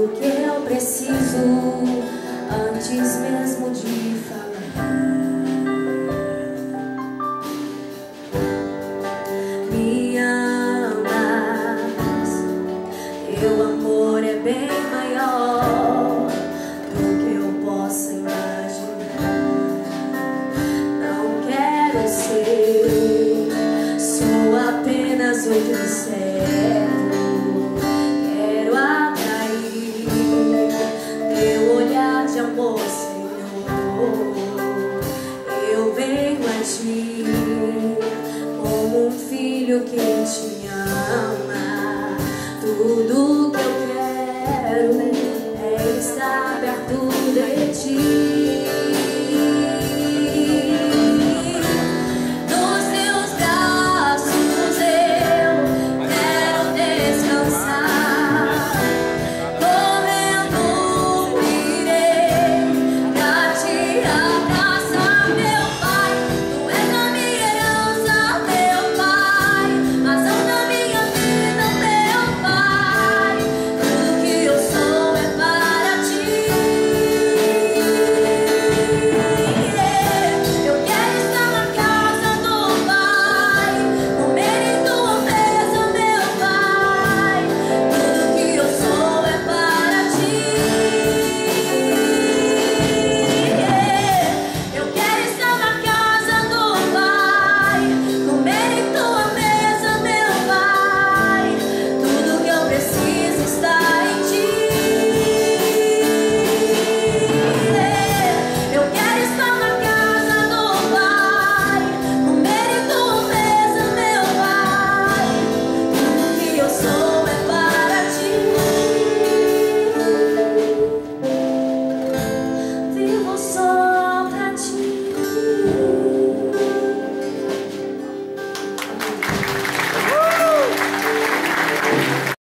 tudo que eu preciso antes mesmo de falar. Me amas, teu amor é bem maior do que eu possa imaginar. Não quero ser só apenas o teu servo. Quero atrair teu olhar de amor, Senhor. Eu venho a ti como um filho que te